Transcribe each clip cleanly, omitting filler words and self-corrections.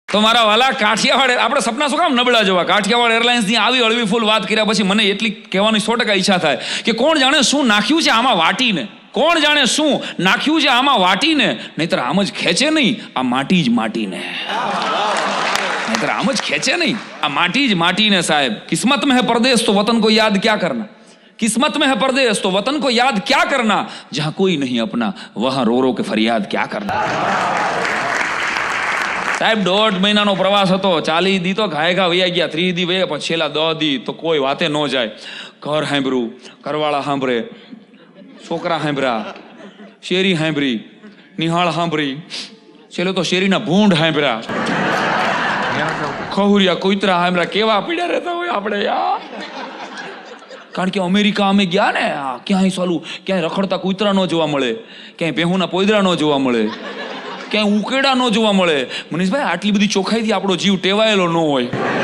તો મારા વાલા કાઠિયાવાડ આપણે સપના શું કામ નબળા જોવા? કાઠિયાવાડ એરલાઇન્સની આવી હળવી ફૂલ વાત કર્યા પછી મને એટલી કહેવાની 100% ઈચ્છા થાય કે કોણ જાણે શું નાખ્યું છે આમાં વાટીને, કોણ જાણે શું નાખ્યું છે આમાં વાટીને, નહીતર આમ જ ખેંચે નહીં આ માટી જ માટીને, નહીતર આમ જ ખેંચે નહીં આ માટી જ માટીને. સાહેબ કિસ્મત में है परदेश तो वतन को याद क्या करना, किस्मत में है परदेश तो वतन को याद क्या करना, जहां कोई नहीं अपना वहां रो रो के फरियाद क्या करना. સાહેબ 1.5 મહિનાનો પ્રવાસ હતો. 40 દી તો ઘાય ઘા વયા ગયા, 30 દી વયા, પછી છેલ્લા 10 દી તો કોઈ વાતે ન જાય. ઘર સાંભળ્યું, ઘરવાળા સાંભળે, છોકરા સાંભળ્યા, શેરી સાંભળી, નિહાળ સાંભળી, છેલ્લે તો શેરીના ભૂંડ સાંભળ્યા, ખહુરિયા કુતરા સાંભળ્યા. કેવા પીડ્યા રહેતા હોય આપણે યાર. કારણ કે અમેરિકા અમે ગયા ને, ક્યાંય સાલું ક્યાંય રખડતા કૂતરા ન જોવા મળે, ક્યાંય ભેહુના પોદરા ન જોવા મળે, ક્યાંય ઉકેડા ન જોવા મળે. મનીષભાઈ આટલી બધી ચોખ્ખાઈથી આપણો જીવ ટેવાયેલો ન હોય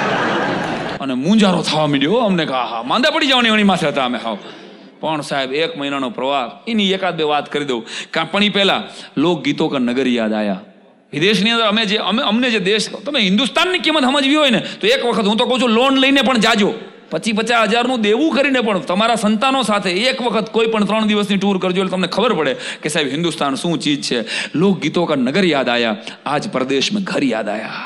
અને મૂંઝારો થવા માંડ્યો. અમને હા માંદા પડી જવાની એની માથે હતા અમે. હાવ પણ સાહેબ 1 મહિનાનો પ્રવાસ, એની એકાદ બે વાત કરી દઉં. પણ એ પહેલા લોકગીતો કા નગર યાદ આયા. વિદેશની અંદર અમને જે દેશ, તમે હિન્દુસ્તાનની કિંમત સમજવી હોય ને તો એક વખત હું તો કહું છું લોન લઈને પણ જાજો, 50-50 હજારનું દેવું કરીને પણ તમારા સંતાનો સાથે એક વખત કોઈ પણ 3 દિવસની ટૂર કરજો એટલે તમને ખબર પડે કે સાહેબ હિન્દુસ્તાન શું ચીજ છે. લોકગીતો કા નગર યાદ આયા, આજ प्रदेश में घर याद आया.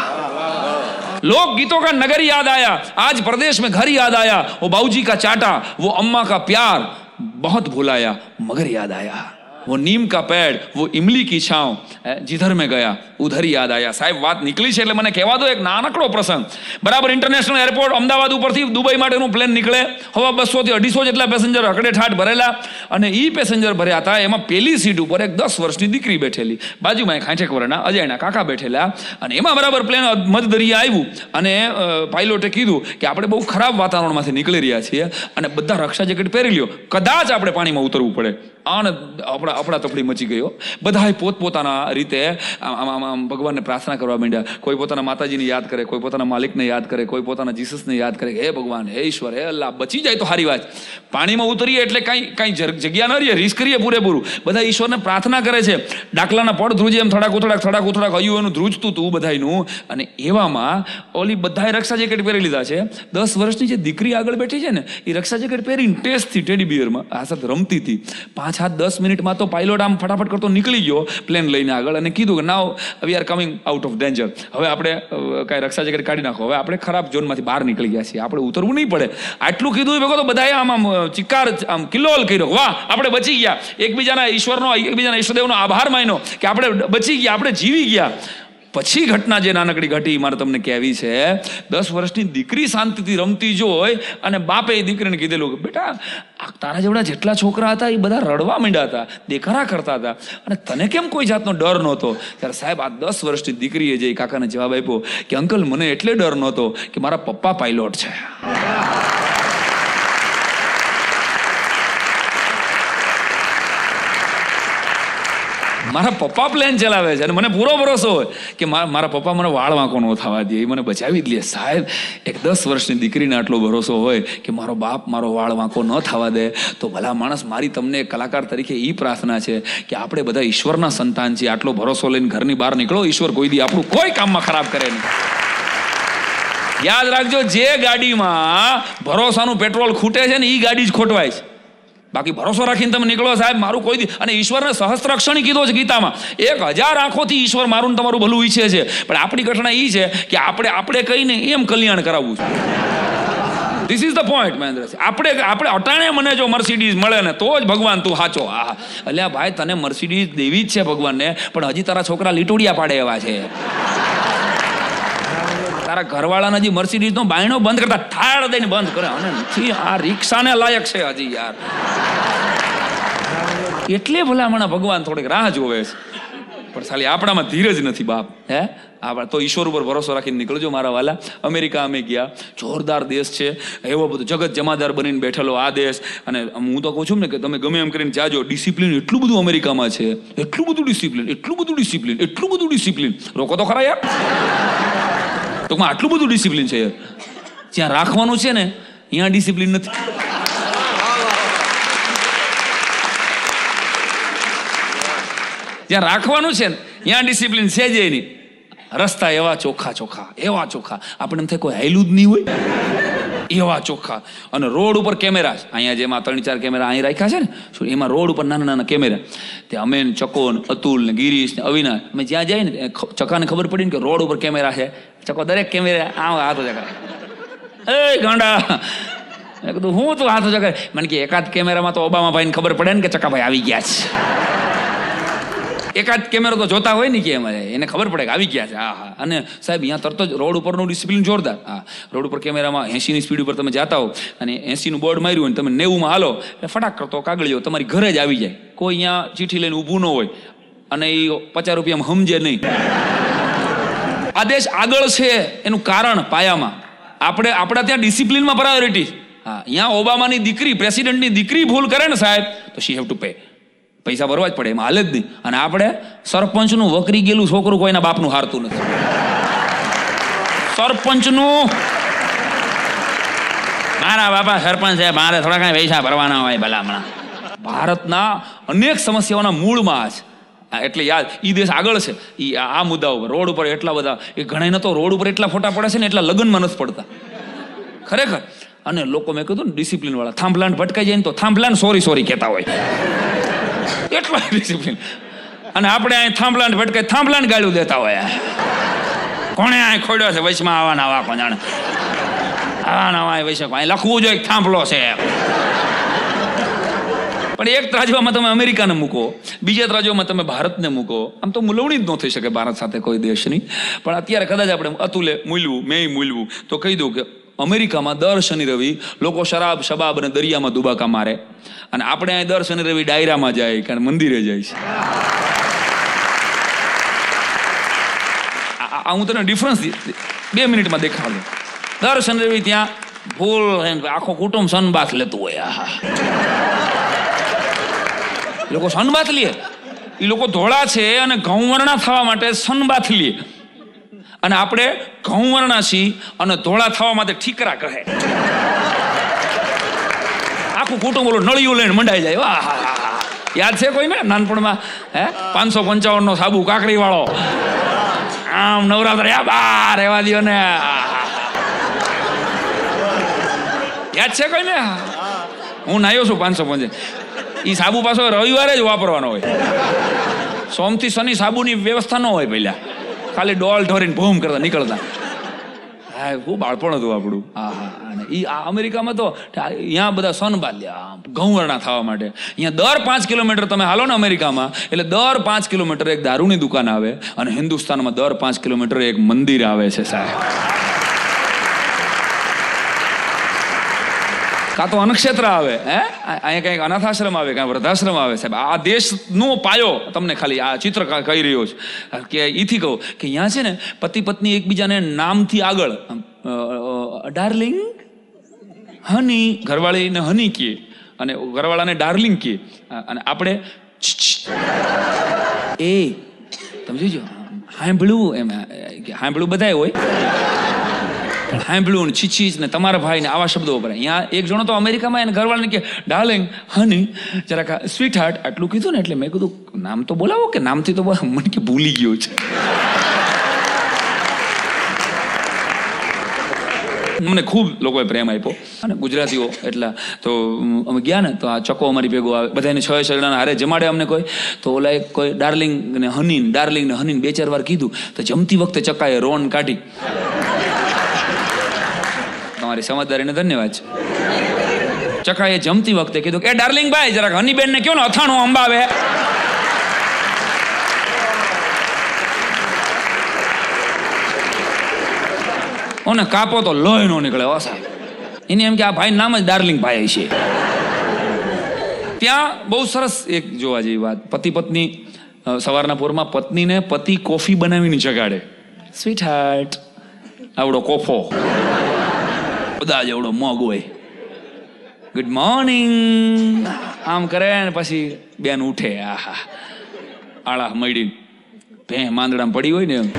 लोक गीतों का नगर याद आया, आज प्रदेश में घर याद आया. वो बाबूजी का चाटा, वो अम्मा का प्यार बहुत भुलाया मगर याद आया. वो नीम का पेड़, वो इमली की छांव, जिधर में गया उधर याद आया. સાહેબ વાત નીકળી છે એટલે મને કહેવા દો એક નાનકડો પ્રસંગ. બરાબર ઇન્ટરનેશનલ એરપોર્ટ અમદાવાદ ઉપરથી દુબઈ માટેનું પ્લેન નીકળે. હવે 200 થી 250 જેટલા પેસેન્જર હકડે ઠાઠ ભરેલા, અને એ પેસેન્જર ભર્યા હતા. એમાં પેલી સીટ ઉપર એક 10 વર્ષની દીકરી બેઠેલી, બાજુમાં એક 60 વર્ષના અજાયના કાકા બેઠેલા. અને એમાં બરાબર પ્લેન મધદરિયા આવ્યું અને પાયલોટે કીધું કે આપણે બહુ ખરાબ વાતાવરણમાંથી નીકળી રહ્યા છીએ અને બધા રક્ષા જેકેટ પહેરી લ્યો, કદાચ આપણે પાણીમાં ઉતરવું પડે. અને અફડા તફડી મચી ગયો. બધાએ પોતપોતાના રીતે ભગવાનને પ્રાર્થના કરવા માંડ્યા. કોઈ પોતાના માતાજીને યાદ કરે, કોઈ પોતાના માલિકને યાદ કરે, કોઈ પોતાના જીસસને યાદ કરે. હે ભગવાન, હે ઈશ્વર, હે અલ્લાહ, બચી જાય તો સારી વાત. પાણીમાં ઉતરીએ એટલે કાંઈ જગ્યા ન રહીએ, રિસ્ક કરીએ પૂરેપૂરું. બધા ઈશ્વરને પ્રાર્થના કરે છે. ડાકલાના પડ ધ્રુજે એમ થડાક ઉથડાક હયું એનું ધ્રુજતું હતું બધાયનું. અને એવામાં ઓલી બધાએ રક્ષા જેકેટ પહેરી લીધા છે. 10 વર્ષની જે દીકરી આગળ બેઠી છે ને, એ રક્ષા જેકેટ પહેરીને ટેસ્ટથી ટેડી બિયરમાં આ સાથે રમતી હતી. 5-10 મિનિટમાં તો પાયલોટ આમ ફટાફટ કરતો નીકળી ગયો પ્લેન લઈને આગળ અને કીધું કે now we are coming out of danger. હવે આપણે કાંઈ રક્ષા જેકેટ કાઢી નાખો, હવે આપણે ખરાબ ઝોનમાંથી બહાર નીકળી ગયા છીએ, આપણે ઉતરવું નહીં પડે. આટલું કીધું ભેગો તો બધાએ આમ ચિકાર આમ કિલ્લોલ કર્યો, વાહ આપણે બચી ગયા. એકબીજાના ઈષ્ટદેવનો આભાર માન્યો કે આપણે બચી ગયા, આપણે જીવી ગયા. પછી ઘટના જે નાનકડી ઘટી મારે તમને કહેવી છે. 10 વર્ષની દીકરી શાંતિથી રમતી જોઈ અને બાપે એ દીકરીને કીધેલું કે બેટા તારા જેવડા જેટલા છોકરા હતા એ બધા રડવા માંડ્યા હતા, દેખાડા કરતા હતા, અને તને કેમ કોઈ જાતનો ડર નહોતો? ત્યારે સાહેબ આ 10 વર્ષની દીકરીએ જે કાકાને જવાબ આપ્યો કે અંકલ મને એટલે ડર નહોતો કે મારા પપ્પા પાયલોટ છે. મારા પપ્પા પ્લેન ચલાવે છે અને મને પૂરો ભરોસો હોય કે મારા પપ્પા મને વાળ વાંકો ન થવા દે, એ મને બચાવી જ લે. સાહેબ એક 10 વર્ષની દીકરીને આટલો ભરોસો હોય કે મારો બાપ મારો વાળ વાંકો ન થવા દે, તો ભલા માણસ મારી તમને કલાકાર તરીકે એ પ્રાર્થના છે કે આપણે બધા ઈશ્વરના સંતાન છીએ. આટલો ભરોસો લઈને ઘરની બહાર નીકળો, ઈશ્વર કોઈ દી આપણું કોઈ કામમાં ખરાબ કરે નહીં. યાદ રાખજો, જે ગાડીમાં ભરોસાનું પેટ્રોલ ખૂટે છે ને એ ગાડી જ ખોટવાય છે. બાકી ભરોસો રાખીને તમે નીકળો સાહેબ મારું કોઈ દી. અને ઈશ્વરને સહસ્ત્રક્ષણી કીધો છે ગીતામાં, 1000 આંખોથી ઈશ્વર મારું તમારું ભલું ઈચ્છે છે. પણ આપણી ઘટના એ છે કે આપણે કહીને એમ કલ્યાણ કરાવવું છે. This is the point Mahendrasinh. આપણે અટાણે મને જો મર્સિડીઝ મળે ને તો જ ભગવાન તું સાચો. અલ્યા ભાઈ તને મર્સિડીઝ દેવી જ છે ભગવાનને, પણ હજી તારા છોકરા લીટોડિયા પાડે એવા છે. તારા ઘરવાળાના જે મર્સિડીઝનો બાયણો બંધ કરતા ઠાળ દઈને બંધ કરે, અને નથી આ રિક્ષાને લાયક છે હજી યાર. એટલે ભલામણા ભગવાન થોડીક રાહ જોવે છે, પણ સાલી આપણામાં ધીરજ નથી બાપ. હે આપણે તો ઈશ્વર ઉપર ભરોસો રાખીને નીકળજો મારા વાલા. અમેરિકા અમે ગયા, જોરદાર દેશ છે, એવો બધો જગત જમાદાર બનીને બેઠેલો આ દેશ. અને હું તો કહું છું ને કે તમે ગમે એમ કરીને જાજો, ડિસિપ્લિન એટલું બધું અમેરિકામાં છે, એટલું બધું ડિસિપ્લિન. રોકો તો ખરા યાર, ટૂંકમાં આટલું બધું ડિસિપ્લિન છે. જ્યાં રાખવાનું છે ને ત્યાં ડિસિપ્લિન નથી. જ્યાં રાખવાનું છે ને ત્યાં ડિસિપ્લિન છે જ નહીં. રસ્તા એવા ચોખ્ખા ચોખ્ખા, એવા ચોખ્ખા, આપણે એમ થાય કોઈ હાયલું જ નહીં હોય, એવા ચોખ્ખા. અને રોડ ઉપર કેમેરા, અહીંયા જેમાં 3-4 કેમેરા અહીં રાખ્યા છે ને, એમાં રોડ ઉપર નાના નાના કેમેરા. તે અમે ચકો ને અતુલ ને ગિરીશ ને અવિનાશ, અમે જ્યાં જાય ને ચકાને ખબર પડી ને કે રોડ ઉપર કેમેરા છે. ચકો દરેક કેમેરા હાથો ચકા, એ ગાંડા, મેં કીધું હું તો હાથો ચકા. મને કે એકાદ કેમેરામાં તો ઓબામા ભાઈને ખબર પડે ને કે ચકાભાઈ આવી ગયા છે. એકાદ કેમેરો તો જોતા હોય ને કે એને ખબર પડે કે આવી ગયા છે. હા હા. અને સાહેબ અહીંયા તરત જ રોડ ઉપરનું ડિસિપ્લિન જોરદાર. હા, રોડ ઉપર કેમેરામાં 80ની સ્પીડ ઉપર તમે જાતા હો અને 80નું બોર્ડ માર્યું હોય તમે 90માં હાલો એટલે ફટાક કરતો કાગળિયો તમારી ઘરે જ આવી જાય. કોઈ અહીંયા ચીઠી લઈને ઊભું ન હોય અને એ 50 રૂપિયામાં સમજે નહીં. આ દેશ આગળ છે એનું કારણ પાયામાં આપણા ત્યાં ડિસિપ્લિનમાં પ્રાયોરિટી. હા, અહીંયા ઓબામાની દીકરી, પ્રેસિડેન્ટની દીકરી ભૂલ કરે ને સાહેબ તો શી હેવ ટુ પે, પૈસા ભરવા જ પડે, એમાં હાલે જ નહીં. અને આપણે સરપંચનું વકરી ગયેલું છોકરું કોઈના બાપનું હારતું નથી. સરપંચનું, મારા બાપા સરપંચ છે, મારે થોડા કાંઈ પૈસા ભરવાના હોય ભલામણા. ભારતના અનેક સમસ્યાઓના મૂળમાં છે. એટલે યાદ, એ દેશ આગળ છે એ આ મુદ્દા ઉપર. રોડ ઉપર એટલા બધા, એ ઘણા તો રોડ ઉપર એટલા ફોટા પડે છે ને એટલા લગ્નમાં નથી પડતા ખરેખર. અને લોકો મેં કીધું ને ડિસિપ્લિન વાળા, થાંભલાન ભટકાઈ જાય ને તો થાંભલાન સોરી કહેતા હોય, એટલા ડિસિપ્લિન. અને આપણે અહીં થાંભલાન ભટકાય થાંભલાન ગાળ્યું દેતા હોય. કોણે અહીં ખોડ્યો છે વૈશમાં આવાના આવા, કોણ જાણે આવાના આવા વૈશ અહીં લખવું જોઈએ થાંભલો છે. પણ એક ત્રાજવામાં તમે અમેરિકાને મૂકો, બીજા ત્રાજવામાં તમે ભારતને મૂકો. આમ તો મૂલવણી જ ન થઈ શકે ભારત સાથે કોઈ દેશની. પણ અત્યારે કદાચ આપણે અતુલે મૂલવું, મેં મૂલવું તો કહી દઉં કે અમેરિકામાં દર શનિ રવિ લોકો શરાબ શબાબ અને દરિયામાં દુબાકા મારે, અને આપણે અહીં દર શનિ રવિ ડાયરામાં જાય, કારણ મંદિરે જાય છે. હું તને ડિફરન્સ 2 મિનિટમાં દેખાડું. દર શનિ રવિ ત્યાં ફૂલ આખો કુટુંબ સનબાથ લેતું હોય. એ લોકો સનબાથ લે, એ લોકો ધોળા છે અને ઘઉંવર્ણા થવા માટે સનબાથ લે, અને આપણે ઘઉંવર્ણા છીએ અને ધોળા થવા માટે ઠીકરા કહે. આખું કુટુંબ ઓલું નળિયું લઈને મંડાઈ જાય. વાહ, યાદ છે કોઈને નાનપણમાં? 555 નો સાબુ કાકરી વાળો, આમ નવરાત્ર બહાર રહેવા દો ને, યાદ છે કોઈને? હું નાયો છું 555. એ સાબુ પાછો રવિવારે જ વાપરવાનો હોય. સોમથી શનિ સાબુની વ્યવસ્થા ન હોય પહેલા, ખાલી ડોલ ઢોરીને ભૂમ કરતા નીકળતા. હા, ખૂબ બાળપણ હતું આપણું. અને એ અમેરિકામાં તો અહીંયા બધા સનબાલ્યા ઘઉંવર્ણા થવા માટે. અહીંયા દર 5 કિલોમીટર તમે હાલો ને અમેરિકામાં, એટલે દર 5 કિલોમીટર એક દારૂની દુકાન આવે, અને હિન્દુસ્તાનમાં દર 5 કિલોમીટર એક મંદિર આવે છે સાહેબ. કાં તો અન્નક્ષેત્ર આવે, અહીંયા કંઈક અનાથાશ્રમ આવે, કાંઈ વૃદ્ધાશ્રમ આવે. સાહેબ, આ દેશનો પાયો તમને ખાલી આ ચિત્ર કહી રહ્યો છે કે એથી કહું કે અહીંયા છે ને પતિ પત્ની એકબીજાને નામથી આગળ, ડાર્લિંગ, હની, ઘરવાળીને હની કહે અને ઘરવાળાને ડાર્લિંગ કહે, અને આપણે એ તમે જોજો સાંભળવું, એમ સાંભળવું બધાય હોય, સાંભળ્યું ને છીછીચ ને તમારા ભાઈ ને આવા શબ્દો વપરાય. અહીંયા એક જણો તો અમેરિકામાં એને ઘરવાળાને કે ડાર્લિંગ, હની, જરાક સ્વીટ હાર્ટ, આટલું કીધું ને એટલે મેં કીધું નામ તો બોલાવો, કે નામથી તો મને કે ભૂલી ગયો છે. મને ખૂબ લોકોએ પ્રેમ આપ્યો, અને ગુજરાતીઓ એટલા. તો અમે ગયા ને તો આ ચકો અમારી ભેગો આવે, બધાને 6 જણાના હારે જમાડે અમને. કોઈ તો ઓલા કોઈ ડાર્લિંગ ને હનીન, ડાર્લિંગ ને હનીન 2-4 વાર કીધું તો જમતી વખતે ચકાએ રોન કાઢી. તમારી સમજદારીને ધન્યવાદ છે. ચકાએ જમતી વખતે કીધું કે ડાર્લિંગ ભાઈ જરાક હનીબેન ને કયો ને અથાણું અંબાવે. ઓને કાપો તો લોહી નો નીકળે. ઓ સાહેબ, એને એમ કે આ ભાઈ નામ જ ડાર્લિંગ ભાઈ છે. ત્યાં બહુ સરસ એક જોવા જેવી વાત, પતિ પત્ની સવારના પોરમાં પત્નીને પતિ કોફી બનાવીને જગાડે. સ્વીટ હાર્ટ, આવડો કોફો, બધા જેવડો મગ હોય, ગુડ મોર્નિંગ આમ કરે ને પછી બેન ઉઠે. આહા, આળા મળી ભે માંદડામાં પડી હોય ને એમ.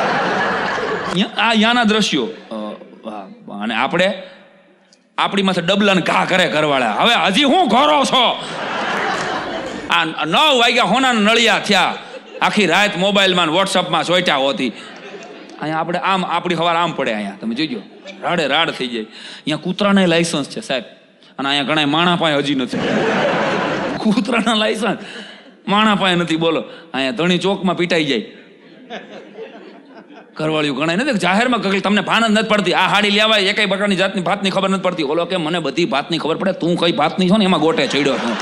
યાના દ્રશ્યો. અને આપણે આપણી માથે ડબલાને ઘા કરે ઘરવાળા. હવે હજી હું ઘરો છો? આ 9 વાગ્યા હોના નળિયા થયા, આખી રાત મોબાઈલમાં વોટ્સઅપમાં ચોટ્યા હોતી. અહીંયા આપણે આમ આપણી હવાર આમ પડે, અહીંયા તમે જોજો રાડે રાડ થઈ જાય. અહીંયા કૂતરાના લાયસન્સ છે સાહેબ, અને અહીંયા ઘણા માણા પાસે હજી નથી. કૂતરાના લાયસન્સ માણા પાસે નથી. બોલો, અહીંયા ધણી ચોકમાં પીટાઈ જાય. ઘરવાળીઓ ઘણા નથી જાહેરમાં તમને ભાન જ નથી પડતી. આ હાડી લેવાય એ કઈ પ્રકારની જાતની ભાતની ખબર નથી પડતી. ઓલો કે મને બધી ભાતની ખબર પડે, તું કઈ ભાતની છો ને એમાં ગોટે ચડ્યો છું.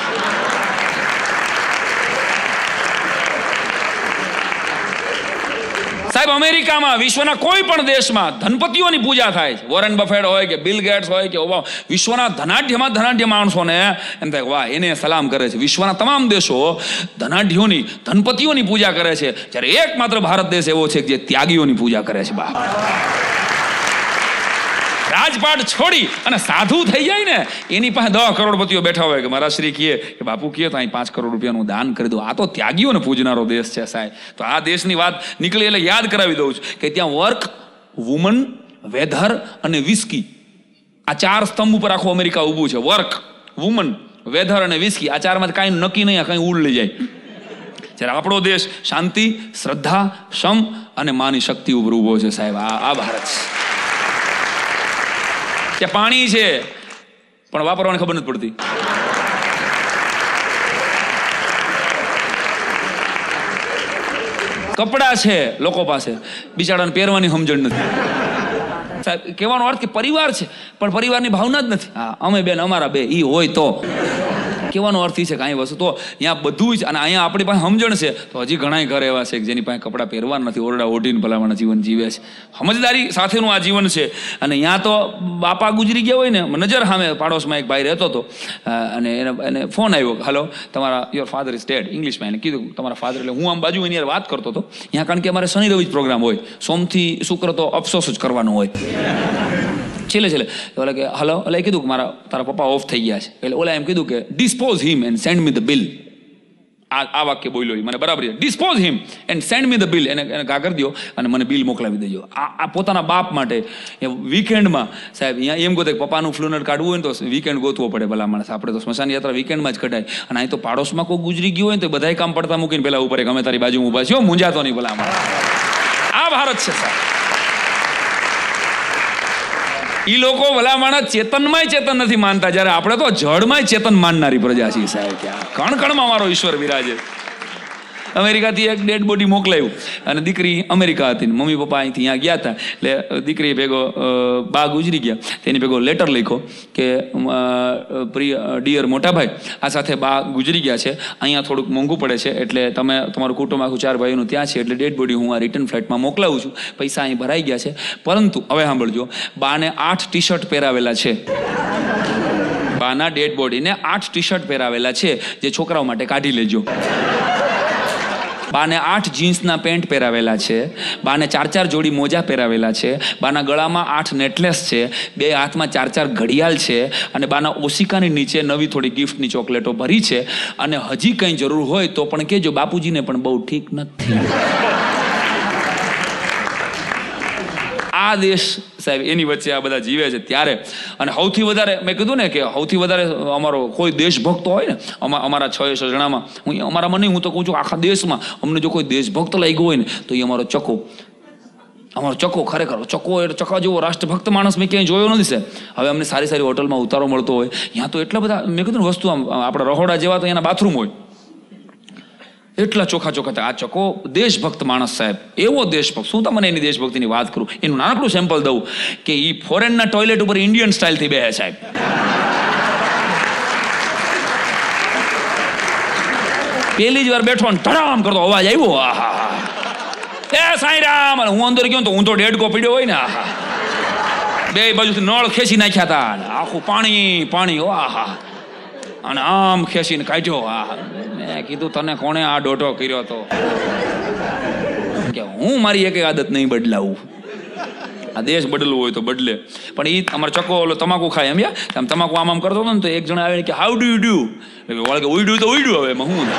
સાહેબ અમેરિકામાં વિશ્વના કોઈ પણ દેશમાં ધનપતિઓની પૂજા થાય છે. વોરેન બફેટ હોય કે બિલ ગેટ્સ હોય કે વિશ્વના ધનાઢ્ય માણસોને એમ થાય વાહ એને સલામ કરે છે. વિશ્વના તમામ દેશો ધનાઢ્યોની ધનપતિઓની પૂજા કરે છે, જ્યારે એકમાત્ર ભારત દેશ એવો છે જે ત્યાગીઓની પૂજા કરે છે. બા રાજપાટ છોડી અને સાધુ થઈ જાય ને એની પાસે 10 કરોડપતિઓ બેઠા હોય કે મારા શ્રી કહે કે બાપુ કહે તો અહીં 5 કરોડ રૂપિયાનું દાન કરી દો. આ તો ત્યાગીઓને પૂજનારો દેશ છે સાહેબ. તો આ દેશની વાત નીકળી એટલે યાદ કરાવી દઉં છું કે ત્યાં વર્ક, વુમન, વેધર અને વિસ્કી, આ 4 સ્તંભ ઉપર આખું અમેરિકા ઊભું છે. વર્ક, વુમન, વેધર અને વિસ્કી, આ 4માંથી કાંઈ નક્કી નહીં, કાંઈ ઉડ લઈ જાય. જ્યારે આપણો દેશ શાંતિ, શ્રદ્ધા, શમ અને માની શક્તિ ઉપર ઊભો છે સાહેબ. આ ભારત છે. ત્યાં પાણી છે પણ વાપરવાની ખબર નથી પડતી. કપડા છે લોકો પાસે, બિચારાને પહેરવાની સમજણ નથી. સાહેબ કહેવાનો અર્થ કે પરિવાર છે પણ પરિવારની ભાવના જ નથી. હા અમે બેન અમારા બે ઈ હોય તો કહેવાનો અર્થ એ છે કે અહીં વસ્તુ તો અહીંયા બધું જ. અને અહીંયા આપણી પાસે સમજણ છે તો હજી ઘણા ઘર એવા છે કે જેની પાસે કપડાં પહેરવા નથી, ઓરડા ઓઢીને ભલામણ જીવન જીવે છે. સમજદારી સાથેનું આ જીવન છે. અને અહીંયા તો બાપા ગુજરી ગયા હોય ને, નજર સામે પાડોશમાં એક ભાઈ રહેતો હતો અને એને ફોન આવ્યો, હલો તમારા યોર ફાધર ઇઝ ડેડ, ઇંગ્લિશમાં. એને કીધું તમારા ફાધર, એટલે હું આમ બાજુ એની યાર વાત કરતો હતો. અહીંયા કારણ કે અમારે શનિ રવિ જ પ્રોગ્રામ હોય, સોમથી શુક્ર તો અફસોસ જ કરવાનો હોય. છેલ્લે ઓલા કે હલો, એટલે કીધું કે તારા પપ્પા ઓફ થઈ ગયા છે. એટલે ઓલા એમ કીધું કે dispose him and send me the bill. આ વાક્ય બોલ્યો મને બરાબર છે. Dispose him and send me the bill. એને ઘા કરી દો અને મને બિલ મોકલાવી દેજો. આ પોતાના બાપ માટે વીકેન્ડમાં સાહેબ અહીંયા એમ ગોતે પપ્પાનું ફ્લુનર કાઢવું હોય ને તો વીકેન્ડ ગોતવો પડે ભલા માણસ. આપણે તો સ્મશાન યાત્રા વીકેન્ડમાં જ કઢાય. અને અહીં તો પાડોશમાં કોઈ ગુજરી ગયું હોય ને તો બધા કામ પડતા મૂકીને પેલા ઉપર અમે તારી બાજુ ઊભા છીએ, મૂંઝાતો નહીં ભલા માણસ. આ ભારત છે સાહેબ. ઈ લોકો ભલામણ ચેતનમાં ચેતન નથી માનતા, જ્યારે આપણે તો જળમાં ચેતન માનનારી પ્રજા છીએ સાહેબ. ક્યાં કણ કણમાં મારો ઈશ્વર વિરાજે. અમેરિકાથી એક ડેડ બોડી મોકલાયું અને દીકરી અમેરિકા હતી, મમ્મી પપ્પા અહીંથી અહીંયા ગયા હતા. એટલે દીકરી ભેગો બા ગુજરી ગયા, તેની ભેગો લેટર લખ્યો કે પ્રિય ડિયર મોટાભાઈ, આ સાથે બા ગુજરી ગયા છે, અહીંયા થોડુંક મોંઘું પડે છે એટલે તમે તમારું કુટુંબ આખું 4 ભાઈઓનું ત્યાં છે એટલે ડેડ બોડી હું આ રિટર્ન ફ્લાઇટમાં મોકલાવું છું, પૈસા અહીં ભરાઈ ગયા છે. પરંતુ હવે સાંભળજો, બાને 8 ટી-શર્ટ પહેરાવેલા છે. બાના ડેડ બોડીને 8 ટી-શર્ટ પહેરાવેલા છે, જે છોકરાઓ માટે કાઢી લેજો. બાને 8 જીન્સના પેન્ટ પહેરાવેલા છે. બાને 4 જોડી મોજા પહેરાવેલા છે. બાના ગળામાં 8 નેકલેસ છે. 2 હાથમાં 4 ઘડિયાળ છે. અને બાના ઓશિકાની નીચે નવી થોડી ગિફ્ટની ચોકલેટો ભરી છે. અને હજી કંઈ જરૂર હોય તો પણ કહેજો, બાપુજીને પણ બહુ ઠીક નથી. આ દેશ સાહેબ એની વચ્ચે આ બધા જીવે છે ત્યારે. અને સૌથી વધારે મેં કીધું ને કે સૌથી વધારે અમારો કોઈ દેશભક્ત હોય ને, અમારા 6 જણામાં, અમારા મને હું તો કહું છું આખા દેશમાં અમને જો કોઈ દેશભક્ત લાગ્યો હોય ને તો એ અમારો ચકો. અમારો ચકો ખરેખર ચકો એટલે ચકા જેવો રાષ્ટ્રભક્ત માણસ મેં ક્યાંય જોયો નથી સાહેબ. હવે અમને સારી સારી હોટલમાં ઉતારો મળતો હોય, ત્યાં તો એટલા બધા મેં કીધું ને વસ્તુ આમ આપણા રહોડા જેવા તો એના બાથરૂમ હોય, એટલા ચોખ્ખા ચોખ્ખા. આ ચકો દેશભક્ત માણસ સાહેબ, એવો દેશભક્ત. શું તમને એની દેશભક્તિની વાત કરું, એનું નાનકડું સેમ્પલ દઉં કે એ ફોરેનના ટોયલેટ ઉપર ઇન્ડિયન સ્ટાઇલથી બેસે સાહેબ. પહેલી જ વાર બેઠો ને ધડામ કરતો અવાજ આવ્યો, આહા એ સાંઈ રામ. હું અંદર ગયો તો હું તો ડેડકો પીડ્યો હોય ને, આહા બે બાજુથી નળ ખેંચી નાખ્યા હતા, આખું પાણી પાણી, આહા અને આમ ખેંચીને કાઢ્યો. આહા મેં કીધું તને કોણે આ ડોટો કર્યો હતો કે હું મારી એક આદત નહીં બદલાવું. આ દેશ બદલવું હોય તો બદલે. પણ એ અમારો ચકો ઓલો તમાકુ ખાય એમ આમ તમાકુ આમ આમ કરતો હતો ને તો એક જણા આવે કે હાઉ ડુ યુ ડુ, વળગે ઉડ્યું તો ઉડ્યું. હવે એમાં હું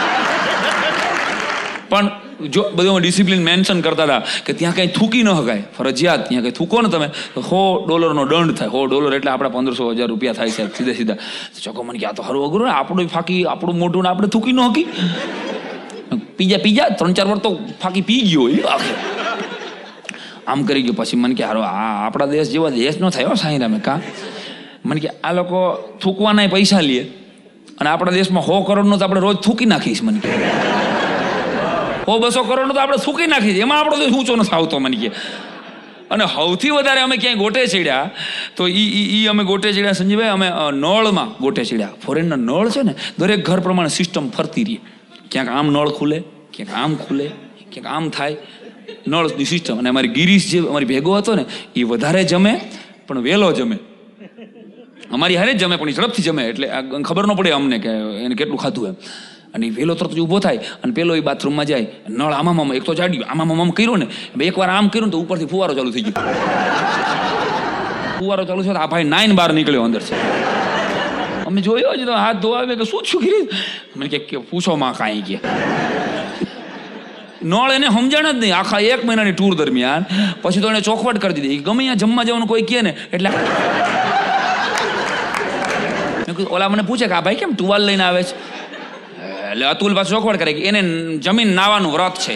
પણ જો બધું ડિસિપ્લિન મેન્શન કરતા હતા કે ત્યાં કંઈ થૂકી ન શકાય, ફરજિયાત ત્યાં કંઈ થૂકો ને તમે તો $100 દંડ થાય. $100 એટલે આપણા 1500-1000 રૂપિયા થાય સાહેબ સીધે સીધા. ચોખ્ખો મને કે આ તો હરું અઘરું ને, આપણું ફાંકી આપણું મોઢું ને આપણે થૂકી ન હકી. પીજા 3-4 વાર તો ફાંકી પી ગયો હોય. આમ કરી ગયો. પછી મને કે હારો આ આપણા દેશ જેવા દેશ નો થયો સાંઈરામે કા. મને કે આ લોકો થૂકવાના પૈસા લે અને આપણા દેશમાં 100 કરોડનો તો આપણે રોજ થૂકી નાખીશ. મને કે 100-200 કરોડનો તો આપણે થૂકી નાખીશ, એમાં આપણો દેશ ઊંચો નથી આવતો. મને કે અને સૌથી વધારે અમે ક્યાંય ગોટે ચડ્યા તો ઈ અમે ગોટે ચડ્યા સંજયભાઈ, અમે નળમાં ગોટે ચડ્યા. ફોરેનના નળ છે ને દરેક ઘર પ્રમાણે સિસ્ટમ ફરતી રહી. ક્યાંક આમ નળ ખુલે, ક્યાંક આમ ખુલે, ક્યાંક આમ થાય, નળની સિસ્ટમ. અને અમારી ગિરીશ જે અમારી ભેગો હતો ને એ વધારે જમે પણ વહેલો જમે. અમારી હારે જ જમે પણ એ ઝડપથી જમે, એટલે ખબર ન પડે અમને કે એને કેટલું ખાધું એમ. અને વહેલો તરત જ ઊભો થાય અને પેલો એ બાથરૂમમાં જાય, નળ આમાં એક તો જાડ્યું આમાં કર્યો ને, એકવાર આમ કર્યું ને તો ઉપરથી ફુવારો ચાલુ થઈ ગયો. ફુવારો ચાલુ થયો તો આ ભાઈ 9 બહાર નીકળ્યો અંદર છે. અમે જોયો જ તો હાથ ધોવાવે કે શું થયું ગિરીશ. મને કે પૂછો માં કાંઈ કે નળ એને સમજાણ જ નહીં આખા 1 મહિનાની ટૂર દરમિયાન. પછી તો એને ચોખવટ કરી દીધી, ગમે ત્યાં જમવા જવાનું કોઈ કહે ને એટલે ઓલા મને પૂછે કે આ ભાઈ કેમ ટુવાલ લઈને આવે છે, એટલે અતુલ પાછું ચોખવટ કરે કે એને જમીન નાવાનું વ્રત છે.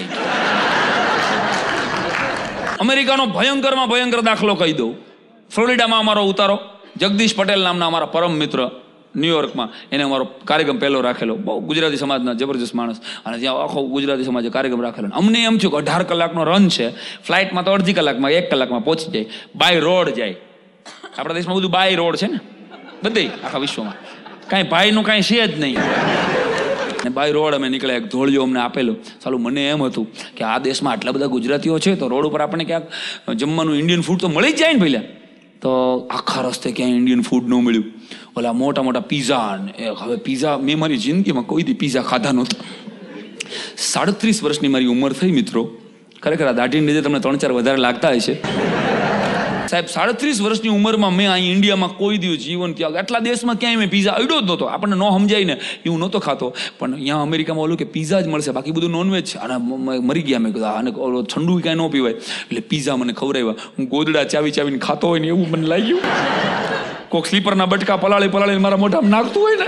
અમેરિકાનો ભયંકરમાં ભયંકર દાખલો કહી દઉં. ફ્લોરિડામાં અમારો ઉતારો, જગદીશ પટેલ નામના અમારા પરમ મિત્ર ન્યુયોર્કમાં, એને અમારો કાર્યક્રમ પહેલો રાખેલો. બહુ ગુજરાતી સમાજના જબરજસ્ત માણસ, અને ત્યાં આખો ગુજરાતી સમાજે કાર્યક્રમ રાખેલો. અમને એમ થયું કે 18 કલાકનો રન છે, ફ્લાઇટમાં તો અડધી કલાકમાં 1 કલાકમાં પહોંચી જાય. બાય રોડ જાય. આપણા દેશમાં બધું બાય રોડ છે ને, બધે આખા વિશ્વમાં કાંઈ ભાઈનું કાંઈ છે જ નહીં. ને બાય રોડ અમે નીકળ્યા, એક ધોળિયો અમને આપેલો. સાલું મને એમ હતું કે આ દેશમાં આટલા બધા ગુજરાતીઓ છે તો રોડ ઉપર આપણને ક્યાંક જમવાનું ઇન્ડિયન ફૂડ તો મળી જ જાય ને પહેલાં. તો આખા રસ્તે ક્યાંય ઇન્ડિયન ફૂડ ન મળ્યું. ઓલા મોટા મોટા પીઝા ને, હવે પીઝા મેં મારી જિંદગીમાં કોઈ દી પીઝા ખાધા નહોતા. 37 વર્ષની મારી ઉંમર થઈ મિત્રો. ખરેખર આ દાઢીને લીધે તમને 3-4 વધારે લાગતા હશે સાહેબ. 37 વર્ષની ઉંમરમાં મેં અહીં ઇન્ડિયામાં કોઈ દિવસ જીવન ત્યાં આટલા દેશમાં ક્યાંય મેં પીઝા અડ્યો જ નહોતો. આપણને ન સમજાય ને એવું નહોતો ખાતો. પણ અહીંયા અમેરિકામાં ઓલું કે પીઝા જ મળશે, બાકી બધું નોનવેજ છે. અને મરી ગયા મેં કીધું, અને ઠંડુ કાંઈ ન પીવાય. એટલે પીઝા મને ખવડાવ્યા. હું ગોદડા ચાવીને ખાતો હોય ને એવું મને લાગ્યું. કોઈક સ્લીપરના બટકા પલાળી મારા મોઢામાં નાખતું હોય ને.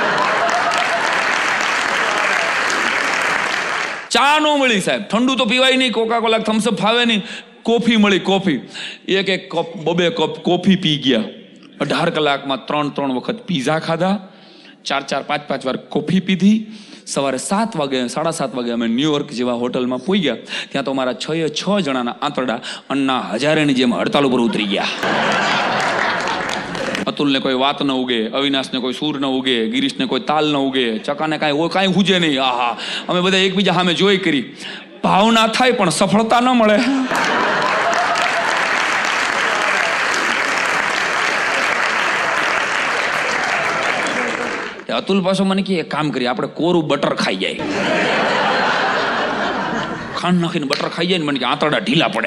ચા ન મળી સાહેબ, ઠંડુ તો પીવાય નહીં, કોકા કોલા થમ્સઅપ ફાવે નહીં. કોફી મળી, કોફી એક કપ 2 કપ કોફી પી ગયા. 18 કલાકમાં 3 વખત પીઝા ખાધા, 4 5 વાર કોફી પીધી. સવારે 7 વાગે 7:30 વાગે અમે ન્યુયોર્ક જેવા હોટલમાં પહોંચ્યા. ત્યાં તો મારા 6 જણાના આંતરડા અન્ના હજારેની જેમ હડતાલ ઉપર ઉતરી ગયા. અતુલને કોઈ વાત ન ઉગે, અવિનાશને કોઈ સૂર ન ઉગે, ગિરીશને કોઈ તાલ ન ઉગે, ચકાને કાંઈ હુજે નહીં. આહા, અમે બધા એકબીજા સામે જોઈ કરી. ભાવના થાય પણ સફળતા ન મળે. અતુલ પાછો મને કે કામ કરીએ, આપણે કોરું બટર ખાઈ જાય, ખાંડ નાખીને બટર ખાઈ જાય ને. મને કે આંતરડા ઢીલા પડે.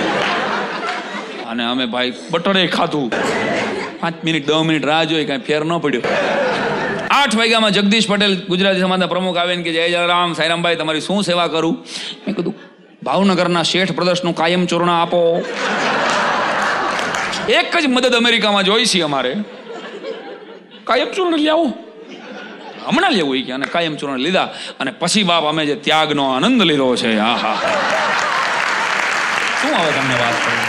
અને અમે ભાઈ બટરે ખાધું. 5 મિનિટ 10 મિનિટ રાહ જોઈ, કાંઈ ફેર ન પડ્યો. 8 વાગ્યામાં જગદીશ પટેલ ગુજરાતી સમાજના પ્રમુખ આવીને કે જય જયરામ સાઈરામભાઈ, તમારી શું સેવા કરું? મેં કીધું ભાવનગરના શેઠ પ્રદેશનું કાયમ ચૂર્ણ આપો. એક જ મદદ અમેરિકામાં જોઈ છે અમારે, કાયમ ચૂર્ણ લઈ આવો. હમણાં લેવું કે, અને કાયમ ચૂર્ણ લીધા. અને પછી બાપ અમે જે ત્યાગનો આનંદ લીધો છે, આહા શું આવે તમને વાત કરું.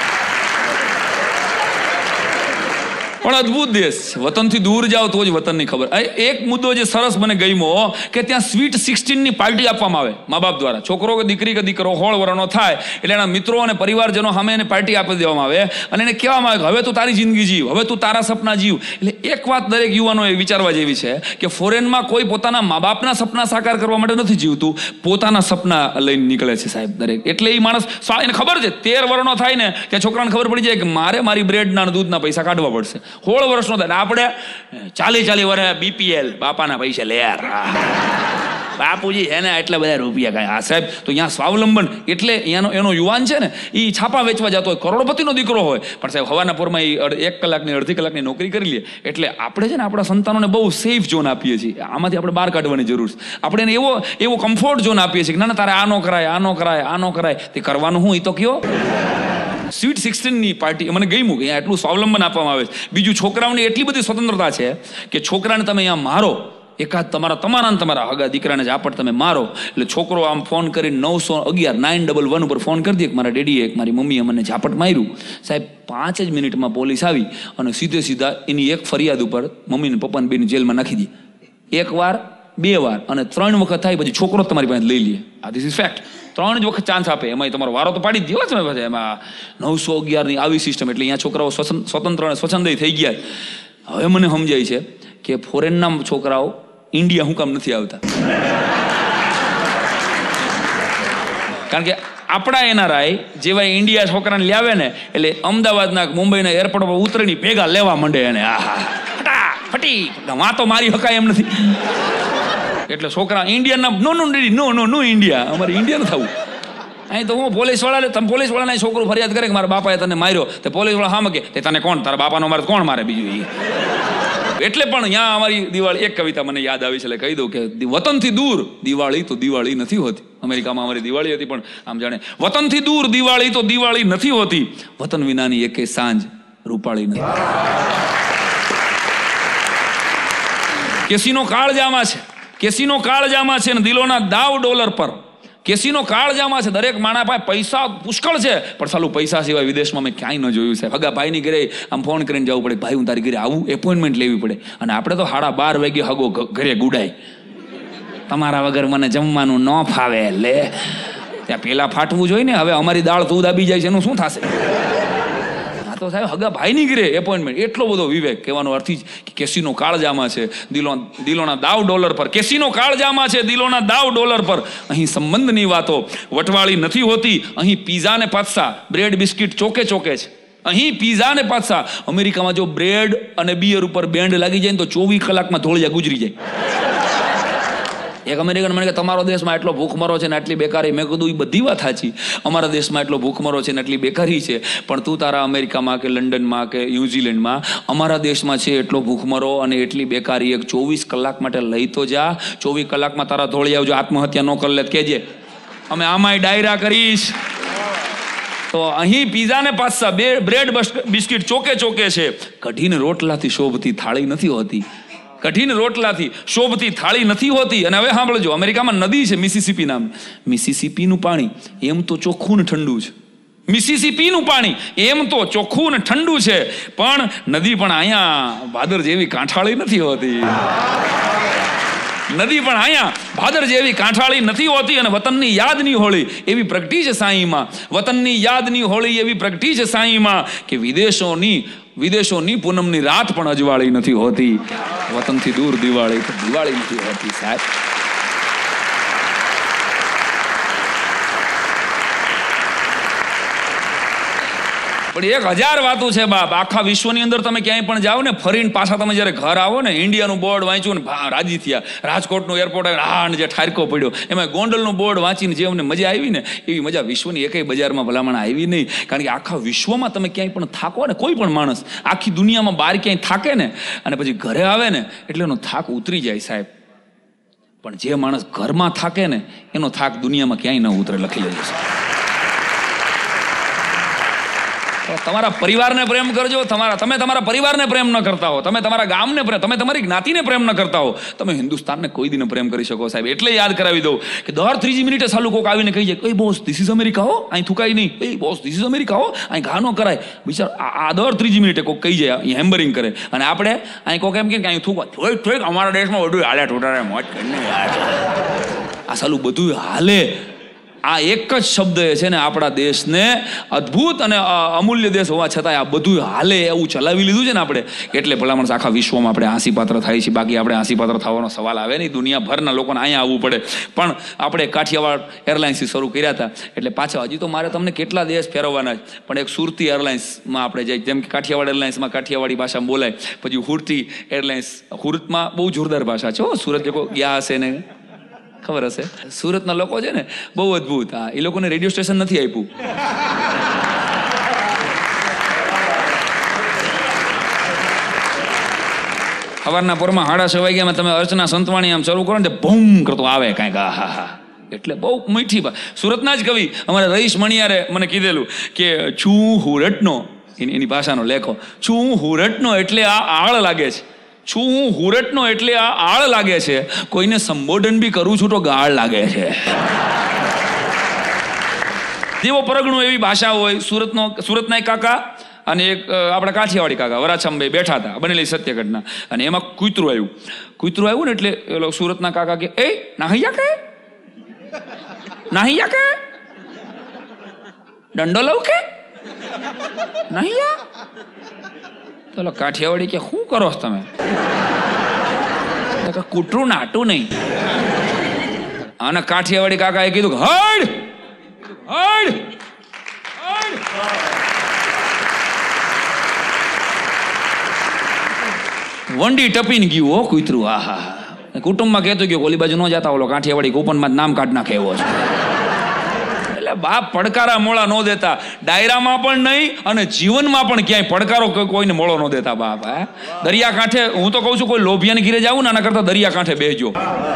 પણ અદભુત દેશ. વતનથી દૂર જાઓ તો જ વતનની ખબર. એક મુદ્દો જે સરસ મને ગમ્યો કે ત્યાં સ્વીટ 16ની પાર્ટી આપવામાં આવે મા બાપ દ્વારા. છોકરો કે દીકરો 16 વર્ષનો થાય એટલે એના મિત્રો અને પરિવારજનો સામે એને પાર્ટી આપી દેવામાં આવે અને એને કહેવામાં આવે કે હવે તું તારી જિંદગી જીવ, હવે તું તારા સપના જીવ. એટલે એક વાત દરેક યુવાનોએ વિચારવા જેવી છે કે ફોરેનમાં કોઈ પોતાના મા બાપના સપના સાકાર કરવા માટે નથી જીવતું, પોતાના સપના લઈને નીકળે છે સાહેબ દરેક. એટલે એ માણસ એને ખબર છે 13 વર્ષનો થાય ને ત્યાં છોકરાને ખબર પડી જાય કે મારે મારી બ્રેડના દૂધના પૈસા કાઢવા પડશે. 16 વર્ષનો થાય આપણે 40 વર્ષ BPL બાપાના પૈસા લે યાર. બાપુજી એને એટલા બધા રૂપિયા કાંઈ. આ સાહેબ તો અહીંયા સ્વાવલંબન એટલે એનો યુવાન છે ને એ છાપા વેચવા જતો હોય, કરોડપતિનો દીકરો હોય, પણ સાહેબ હવાના પોરમાં એ 1 કલાકની અડધી કલાકની નોકરી કરી લે. એટલે આપણે છે ને આપણા સંતાનોને બહુ સેફ ઝોન આપીએ છીએ. આમાંથી આપણે બહાર કાઢવાની જરૂર છે. આપણે એને એવો કમ્ફર્ટ ઝોન આપીએ છીએ કે ના તારે આનો કરાય તે કરવાનું હું એ તો કયો. સ્વીટ 16ની પાર્ટી મને ગમ્યું કે અહીંયા એટલું સ્વાવલંબન આપવામાં આવે છે. બીજું છોકરાઓની એટલી બધી સ્વતંત્રતા છે કે છોકરાને તમે અહીંયા મારો એકાદ તમારા હગા દીકરાને ઝાપટ તમે મારો એટલે છોકરો આમ ફોન કરીને 911 911 ઉપર ફોન કરી દે કે મારા ડેડીએ મારી મમ્મીએ મને ઝાપટ માર્યું. સાહેબ 5 જ મિનિટમાં પોલીસ આવી અને સીધા એની એક ફરિયાદ ઉપર મમ્મીને પપ્પાને બેને જેલમાં નાખી દે. 1 વાર 2 વાર અને 3 વખત થાય પછી છોકરો તમારી પાસે લઈ લે. આ ધીસ ઇઝ ફેક્ટ. 3 જ વખત ચાન્સ આપે, એમાં તમારો વારો તો પાડી જ દેવો છે ને. એમાં 911ની આવી સિસ્ટમ એટલે અહીંયા છોકરાઓ સ્વતંત્ર અને સ્વચ્છંદી થઈ ગયા. હવે મને સમજાય છે કે ફોરેનના છોકરાઓ ઇન્ડિયા હું કામ નથી આવતા. કારણ કે આપણા એનઆરઆઈ જેવા ઇન્ડિયા છોકરાને લાવે ને એટલે અમદાવાદના મુંબઈના એરપોર્ટ પર ઉતરીને ભેગા લેવા માંડે એને. ફટી વાતો મારી હકાય એમ નથી. એટલે છોકરા ઇન્ડિયાના નો ઇન્ડિયા, અમારે ઇન્ડિયા ન થવું. અહીં તો હું પોલીસવાળા તમે પોલીસવાળાના છોકરો ફરિયાદ કરે કે મારા બાપાએ તને માર્યો, તો પોલીસવાળા હા કે તે તને કોણ, તારા બાપાનો મારે કોણ મારે બીજું. એટલે પણ ત્યાં અમારી દિવાળી, એક કવિતા મને યાદ આવી છે એટલે કહી દઉં કે વતનથી દૂર દિવાળી તો દિવાળી નથી હોતી. અમેરિકામાં અમારી દિવાળી હતી પણ આમ જાણે વતનથી દૂર દિવાળી તો દિવાળી નથી હોતી, વતન વિનાની એકે સાંજ રૂપાળી નથી. કેસીનો કાળજામાં છે ને દિલોના દાવ ડોલર પર. કેસીનો કાળજામાં છે, દરેક માણા પાસે પૈસા પુષ્કળ છે પણ સાલું પૈસા સિવાય વિદેશમાં મેં ક્યાંય ન જોયું છે. હગા ભાઈની ઘરે આમ ફોન કરીને જવું પડે, ભાઈ હું તારી ઘરે આવું, એપોઇન્ટમેન્ટ લેવી પડે. અને આપણે તો 12:30 વાગે હગો ઘરે ગુડાય, તમારા વગર મને જમવાનું ન ફાવે. લે ત્યાં પેલા ફાટવું જોઈએ ને. હવે અમારી દાળ તું દાબી જાય છે એનું શું થશે? તો સાહેબ હગા ભાઈની ઘરે એપોઇન્ટમેન્ટ. એટલો બધો વિવેક. કહેવાનો અર્થ જ કે કેસીનો કાળજામાં છે દિલોના દાવ ડોલર પર. કેસીનો કાળજામાં છે દિલોના દાવ ડોલર પર. અહીં સંબંધની વાતો વટવાળી નથી હોતી. અહીં પીઝા ને પાસ્તા, બ્રેડ બિસ્કિટ ચોકે છે. અહીં પીઝા ને પાસ્તા. અમેરિકામાં જો બ્રેડ અને બિયર ઉપર બેન્ડ લાગી જાય ને તો 24 કલાકમાં ધોળિયા ગુજરી જાય. એક અમેરિકન મને કે તમારો દેશમાં એટલો ભૂખમરો છે ને આટલી બેકારી. મેં કીધું એ બધી વાત સાચી, અમારા દેશમાં એટલો ભૂખમરો છે ને આટલી બેકારી છે, પણ તું તારા અમેરિકામાં કે લંડનમાં કે ન્યુઝીલેન્ડમાં અમારા દેશમાં છે એટલો ભૂખમરો અને એટલી બેકારી. એક 24 કલાક માટે લઈ તો જા. 24 કલાકમાં તારા ધોળી આવજો, આત્મહત્યા ન કરી લે કહેજે, અમે આમાંય ડાયરા કરીશ. તો અહીં પીઝા ને પાસ્તા, બ્રેડ બિસ્કિટ ચોકે છે. કઢીને રોટલાથી શોભતી થાળી નથી હોતી. કઠિન રોટલાથી શોભતી થાળી નથી હોતી. અને હવે સાંભળજો, અમેરિકામાં નદી છે મિસિસિપી નામ. મિસિસિપીનું પાણી એમ તો ચોખ્ખું ને ઠંડુ છે. મિસિસિપીનું પાણી એમ તો ચોખ્ખું ને ઠંડુ છે, પણ નદી પણ અહીંયા ભાદર જેવી કાંઠાળી નથી હોતી. નદી પણ અહીંયા ભાદર જેવી કાંઠાળી નથી હોતી. અને વતનની યાદની હોળી એવી પ્રગટી છે સાંઈમાં. વતનની યાદની હોળી એવી પ્રગટી છે સાંઈમાં કે વિદેશોની પૂનમની રાત પણ અજવાળી નથી હોતી. વતનથી દૂર દિવાળી તો દિવાળી નથી હોતી સાહેબ. પણ 1000 વાતો છે બાપ. આખા વિશ્વની અંદર તમે ક્યાંય પણ જાઓ ને, ફરીને પાછા તમે જ્યારે ઘર આવો ને, ઇન્ડિયાનું બોર્ડ વાંચ્યું ને રાજી થયા. રાજકોટનું એરપોર્ટ આવે જે ઠારકો પડ્યો, એમાં ગોંડલનું બોર્ડ વાંચીને જે અમને મજા આવી ને, એવી મજા વિશ્વની એકેય બજારમાં ભલામણ આવી નહીં. કારણ કે આખા વિશ્વમાં તમે ક્યાંય પણ થાકો ને, કોઈ પણ માણસ આખી દુનિયામાં બહાર ક્યાંય થાકે ને અને પછી ઘરે આવે ને એટલે એનો થાક ઉતરી જાય સાહેબ. પણ જે માણસ ઘરમાં થાકે ને એનો થાક દુનિયામાં ક્યાંય ન ઉતરે. લખી લેજો. તમારા પરિવારને પ્રેમ કરજો. તમે તમારા પરિવારને પ્રેમ ન કરતા હો, તમે તમારા ગામને પ્રેમ, તમે તમારી જ્ઞાતિને પ્રેમ ન કરતા હો, તમે હિન્દુસ્તાનને કોઈ દિન પ્રેમ કરી શકો સાહેબ. એટલે યાદ કરાવી દઉં કે દર 3 મિનિટે સાલું કોક આવીને કહી જાય, બોસ ધીસ ઇઝ અમેરિકા હો, અહીં થૂકાય નહીં. બોસ ધીસ ઇઝ અમેરિકા હો, અહીં ઘા ન કરાય. બિચાર આ દર 3 મિનિટે કોક કહી જાય, અહીં હેમ્બરિંગ કરે. અને આપણે અહીં કોક એમ કે અહીં થૂકવા થોઈક અમારા દેશમાં બધું હાલે ઠોટારે મોજ કરીને આ સાલું બધું હાલે. આ એક જ શબ્દ છે ને આપણા દેશને અદ્ભુત અને અમૂલ્ય દેશ હોવા છતાં આ બધું હાલે એવું ચલાવી લીધું છે ને આપણે. એટલે ભલામણ આખા વિશ્વમાં આપણે હાંસીપાત્ર થાય છે. બાકી આપણે હાંસીપાત્ર થવાનો સવાલ આવે નહીં. દુનિયાભરના લોકોને અહીંયા આવવું પડે. પણ આપણે કાઠિયાવાડ એરલાઇન્સથી શરૂ કર્યા હતા એટલે પાછા હજી તો મારે તમને કેટલા દેશ ફેરવવાના છે. પણ એક સુરતી એરલાઇન્સમાં આપણે જઈએ, જેમ કે કાઠિયાવાડ એરલાઇન્સમાં કાઠિયાવાડી ભાષામાં બોલાય. પછી હુરતી એરલાઇન્સ, હુરતમાં બહુ જોરદાર ભાષા છે. સુરત લોકો ગયા હશે ને ખબર હશે. સુરતના લોકો છે ને બહુ અદભુત. હા, એ લોકોને રેડિયો સ્ટેશન નથી આપ્યું. સવારના પોરમાં 6:30 વાગ્યામાં તમે અર્ચના સંતવાણી આમ શરૂ કરો ને ભૂમ કરતો આવે કાંઈક. હા એટલે બહુ મીઠી. સુરતના જ કવિ અમારા રઈશ મણિયારે મને કીધેલું કે છું હુરટનો, એની ભાષાનો લેખો, છું હુરટનો એટલે આ આળ લાગે છે. છું હું હુરટનો એટલે આ આળ લાગે છે, કોઈને સંબોધન બી કરું છું તો ગાળ લાગે છે. જેવો પરગણું એવી ભાષા હોય. સુરતના એક કાકા અને એક આપણા કાઠિયાવાડી કાકા વરાછામાં બે બેઠા હતા, બનેલી સત્ય ઘટના. અને એમાં કૂતરું આવ્યું ને એટલે એલો સુરતના કાકા કે એ નાહિયા કે દંડો લઉં કે નાહિયા. તો કાઠિયાવાડી કે શું કરો છો તમે? કૂતરું નાટું નહીં. અને કાઠિયાવાડી કાકાએ કીધું કે હડ વંડી ટપીને ગયું હો કૂતરું. આહા, કુટુંબમાં કહેતો ગયો ઓલી બાજુ ન જતા, ઓલો કાઠિયાવાડી કૂપનમાં નામ કાઢ નાખે એવો છે. એટલે બાપ પડકારા મોળા ન દેતા, ડાયરામાં પણ નહીં અને જીવનમાં પણ ક્યાંય પડકારો કોઈને મોળો ન દેતા બાપ. દરિયા કાંઠે હું તો કહું છું, કોઈ લોભિયાને ઘીરે જાવું ને આના કરતા દરિયા કાંઠે બેસજો.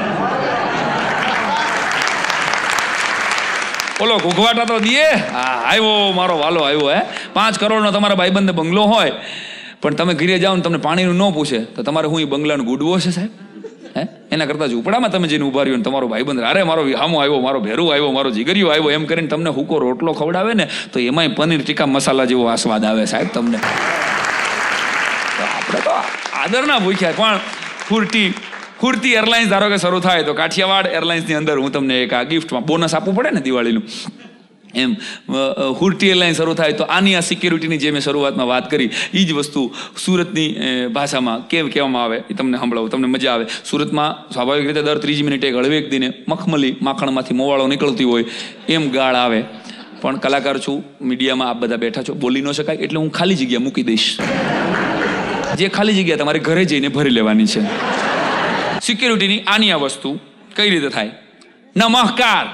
ઓલો ઘૂઘવાટા તો દીએ, હા આવ્યો મારો વાલો આવ્યો. 5 કરોડનો તમારા ભાઈબંધ બંગલો હોય પણ તમે ઘીરે જાઓ ને તમને પાણીનું ન પૂછે તો તમારે હું એ બંગલાનું ગુડવો છે સાહેબ? એના કરતા ઝૂંપડામાં તમે જઈને ઉભા રહ્યો ને તમારો ભાઈબંધ અરે મારો હામો આવ્યો, મારો ભેરું આવ્યો, મારો જીગરીયો આવ્યો એમ કરીને તમને હુકો રોટલો ખવડાવે ને તો એમાંય પનીર ટીકા મસાલા જેવો આસ્વાદ આવે સાહેબ તમને. તો આપણે તો આદરના ભૂખ્યા. પણ ફૂર્તિ એરલાઇન્સ ધારો કે શરૂ થાય તો કાઠિયાવાડ એરલાઇન્સની અંદર હું તમને એક આ ગિફ્ટમાં બોનસ આપવું પડે ને દિવાળીનું, એમ હુર્ટી એરલાઇન્સ શરૂ થાય તો આની આ સિક્યુરિટીની જે મેં શરૂઆતમાં વાત કરી એ જ વસ્તુ સુરતની ભાષામાં કેમ કહેવામાં આવે એ તમને સંભળાવું, તમને મજા આવે. સુરતમાં સ્વાભાવિક રીતે દર 3 મિનિટે એક હળવેક દીને મખમલી માખણમાંથી મોવાળો નીકળતી હોય એમ ગાળ આવે. પણ કલાકાર છું, મીડિયામાં આપ બધા બેઠા છો, બોલી ન શકાય એટલે હું ખાલી જગ્યા મૂકી દઈશ. જે ખાલી જગ્યા તમારે ઘરે જઈને ભરી લેવાની છે. સિક્યુરિટીની આની આ વસ્તુ કઈ રીતે થાય? નમસ્કાર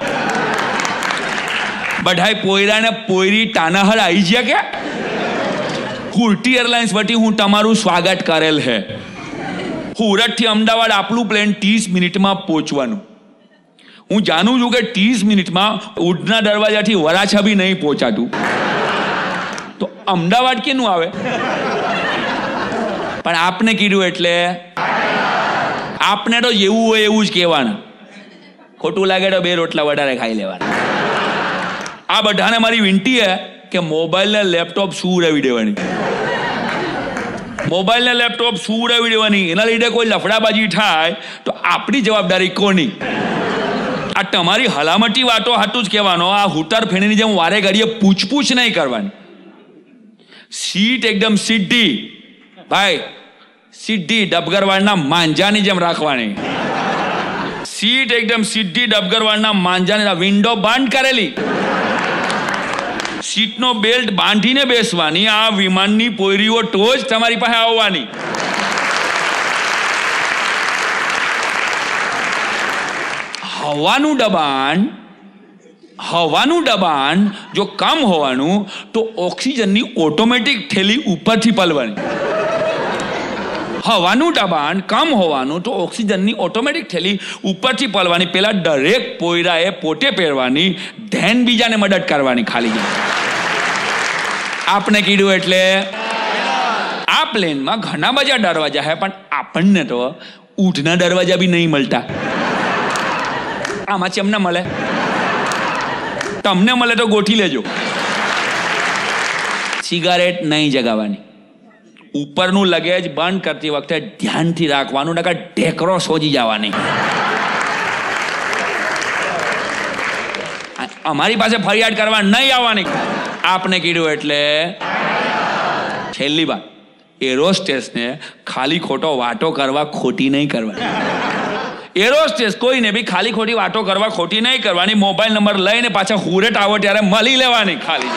બધાય પોયરા ને પોયરી તાનાહર આવી ગયા કે હુર્ટી એરલાઇન્સ વટી હું તમારું સ્વાગત કરેલ હે. સુરતથી અમદાવાદ આપણું પ્લેન 30 મિનિટમાં પહોંચવાનું. હું જાણું છું કે 30 મિનિટમાં ઉડના દરવાજાથી વરાછા બી નહીં પહોંચાતું, તો અમદાવાદ કેનું આવે? પણ આપને કીધું એટલે આપને તો જેવું હોય એવું જ કહેવાનું. ખોટું લાગે તો 2 રોટલા વધારે ખાઈ લેવાના. આ બધાને મારી વિનંતી છે કે મોબાઈલ ને લેપટોપ શું ઉડાવી દેવાની, મોબાઈલ ને લેપટોપ શું ઉડાવી દેવાની. એના લીધે કોઈ લફડાબાજી થાય તો આપણી જવાબદારી કોની? આ તમારી હલામતી વાતો હાટું જ કહેવાનો. આ હુટર ફેણીની જેમ વારે ઘડીએ પૂછપૂછ નહીં કરવાની. સીટ એકદમ સીધી ભાઈ, સીધી ડબગરવાળના માંજાની જેમ રાખવાની. સીટ એકદમ સીધી ડબગરવાળના માંજાની. વિન્ડો બંધ કરેલી, સીટનો બેલ્ટ બાંધીને બેસવાની. આ વિમાનની પોયરીઓ તો જ તમારી પાસે આવવાની. હવાનું દબાણ જો કમ હોવાનું તો ઓક્સિજનની ઓટોમેટિક થેલી ઉપરથી પલવાની. હવાનું દબાણ કમ હોવાનું તો ઓક્સિજનની ઓટોમેટિક થેલી ઉપરથી પલવાની. પેલા દરેક પોયરાએ પોતે પહેરવાની, ધ્યાન બીજાને મદદ કરવાની ખાલી. આપને કીધું એટલે આ પ્લેનમાં ઘણા બધા દરવાજા છે પણ આપણને તો ઊંટના દરવાજા બી નહીં મળતા. આમાં ચેમને મળે? તમને મળે તો ગોઠી લેજો. સિગારેટ નહીં જગાવવાની. ઉપરનું લગેજ બંધ કરતી વખતે ધ્યાનથી રાખવાનું, નકર ઢેકરો સોજી જવાની. અમારી પાસે ફરિયાદ કરવા નહીં આવવાની. આપને કીધું એટલે છેલ્લી વાત, એરોસ્ટેસને ખાલી ખોટો વાતો કરવા ખોટી નહીં કરવાની. એરોસ્ટેસ કોઈને બી ખાલી ખોટી વાતો કરવા ખોટી નહીં કરવાની. મોબાઈલ નંબર લઈને પાછા હુરેટ આવો ત્યારે મળી લેવાની ખાલી.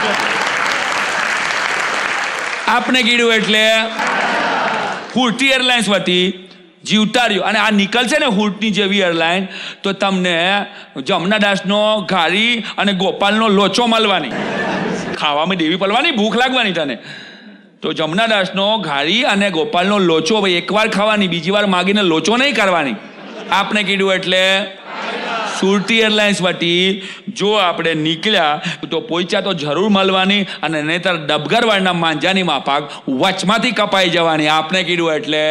આપને કીધું એટલે હુર્ટી એરલાઇન્સ વતી જીવતા રહ્યો. અને આ નીકળશે ને હુર્ટની જેવી એરલાઇન તો તમને જમનાદાસનો ઘારી અને ગોપાલનો લોચો મળવાની. ખાવામાં દેવી પડવાની, ભૂખ લાગવાની તને તો જમનાદાસનો ઘારી અને ગોપાલનો લોચો ભાઈ એકવાર ખાવાની, બીજી વાર માગીને લોચો નહીં કરવાની. આપને કીધું એટલે સુરતી એરલાઇન્સ વટી જો આપણે નીકળ્યા તો પહોંચ્યા તો જરૂર મળવાની, અને નહીતર ડબગરવાડના માંજાની માપાક વચમાંથી કપાઈ જવાની. આપને કીધું એટલે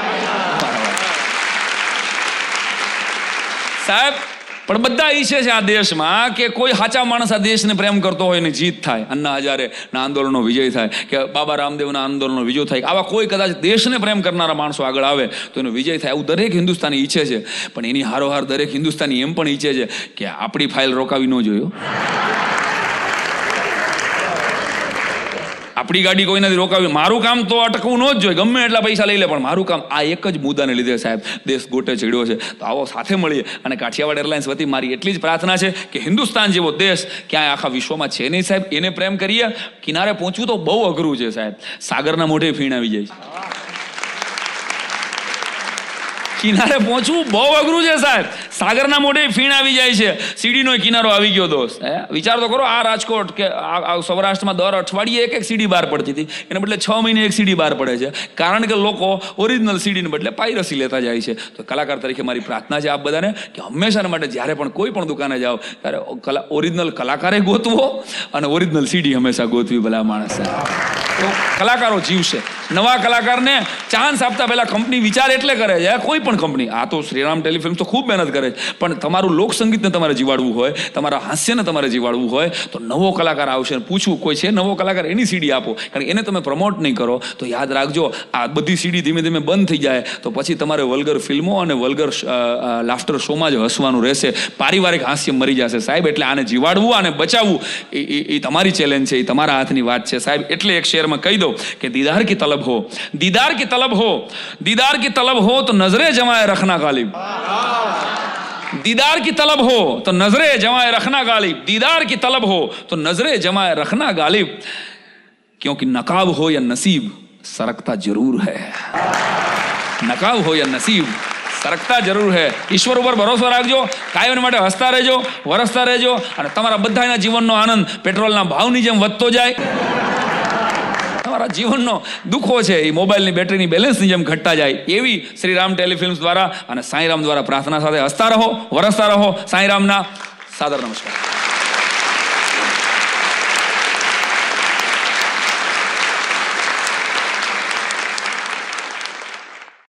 સાહેબ. પણ બધા ઈચ્છે છે આ દેશમાં કે કોઈ સાચા માણસ આ દેશને પ્રેમ કરતો હોય ને જીત થાય. અન્ના હજારેના આંદોલનનો વિજય થાય, કે બાબા રામદેવના આંદોલનનો વિજય થાય. આવા કોઈ કદાચ દેશને પ્રેમ કરનારા માણસો આગળ આવે તો એનો વિજય થાય, આવું દરેક હિન્દુસ્તાની ઈચ્છે છે. પણ એની હારોહાર દરેક હિન્દુસ્તાની એમ પણ ઈચ્છે છે કે આપણી ફાઇલ રોકાવી ન જોયો, આપણી ગાડી કોઈ નથી રોકાવી. મારું કામ તો અટકવું ન જ જોઈએ, ગમે એટલા પૈસા લઈ લે, પણ મારું કામ આ એક જ મુદ્દાને લીધે સાહેબ દેશ ગોટે ચડ્યો છે. તો આવો સાથે મળીએ. અને કાઠિયાવાડ એરલાઇન્સ વતી મારી એટલી જ પ્રાર્થના છે કે હિન્દુસ્તાન જેવો દેશ ક્યાંય આખા વિશ્વમાં છે નહીં સાહેબ, એને પ્રેમ કરીએ. કિનારે પહોંચવું તો બહુ અઘરું છે સાહેબ, સાગરના મોઢે ફીણ આવી જાય છે. કિનારે પહોંચવું બહુ અઘરું છે સાહેબ, સાગરના મોઢે ફીણ આવી જાય છે. સીડીનો કિનારો આવી ગયો દોસ્ત. વિચાર તો કરો, આ રાજકોટ કે આ સૌરાષ્ટ્રમાં દર અઠવાડિયે એક સીડી બહાર પડતી હતી, એને બદલે 6 મહિને એક સીડી બહાર પડે છે. કારણ કે લોકો ઓરિજિનલ સીડીને બદલે પાયરસી લેતા જાય છે. તો કલાકાર તરીકે મારી પ્રાર્થના છે આપ બધાને કે હંમેશા માટે જ્યારે પણ કોઈ પણ દુકાને જાઓ ત્યારે ઓરિજિનલ કલાકારે ગોતવો અને ઓરિજિનલ સીડી હંમેશા ગોતવી. ભલા માણસ તો કલાકારો જીવશે. નવા કલાકારને ચાન્સ આપતા પહેલા કંપની વિચાર એટલે કરે છે, કોઈ પણ કંપની, આ તો શ્રીરામ ટેલિફિલ્મ્સ તો ખૂબ મહેનત કરે છે, પણ તમારું લોકસંગીતને તમારે જીવાડવું હોય, તમારા હાસ્યને તમારે જીવાડવું હોય તો નવો કલાકાર આવશે. પૂછવું કોઈ છે નવો કલાકાર, એની સીડી આપો. કારણ કે એને તમે પ્રમોટ નહીં કરો તો યાદ રાખજો આ બધી સીડી ધીમે ધીમે બંધ થઈ જાય તો પછી તમારે વલ્ગર ફિલ્મો અને વલ્ગર લાફ્ટર શોમાં જ હસવાનું રહેશે. પારિવારિક હાસ્ય મરી જશે સાહેબ. એટલે આને જીવાડવું અને બચાવવું એ તમારી ચેલેન્જ છે, એ તમારા હાથની વાત છે સાહેબ. એટલે એક શેરમાં કહી દો કે દીદાર કી તलब हो, दीदार की तलब हो, दीदार की तलब हो तो नजरे जमाए रखना गालिब, दीदार की तलब हो तो नजरे जमाए रखना गालिब, दीदार की तलब हो तो नजरे जमाए रखना गालिब, क्योंकि नकाब हो या नसीब सरकता जरूर है, नकाब हो या नसीब સરકતા જરૂર હે. ઈશ્વર ઉપર ભરોસો રાખજો, કાયમ માટે હસતા રહેજો, વરસતા રહેજો, અને તમારા બધાના જીવનનો આનંદ પેટ્રોલના ભાવની જેમ વધતો જાય. તમારા જીવનનો દુઃખો છે એ મોબાઈલની બેટરીની બેલેન્સની જેમ ઘટતા જાય, એવી શ્રીરામ ટેલિફિલ્મ્સ દ્વારા અને સાંઈરામ દ્વારા પ્રાર્થના સાથે હસતા રહો, વરસતા રહો. સાંઈરામના સાદર નમસ્કાર.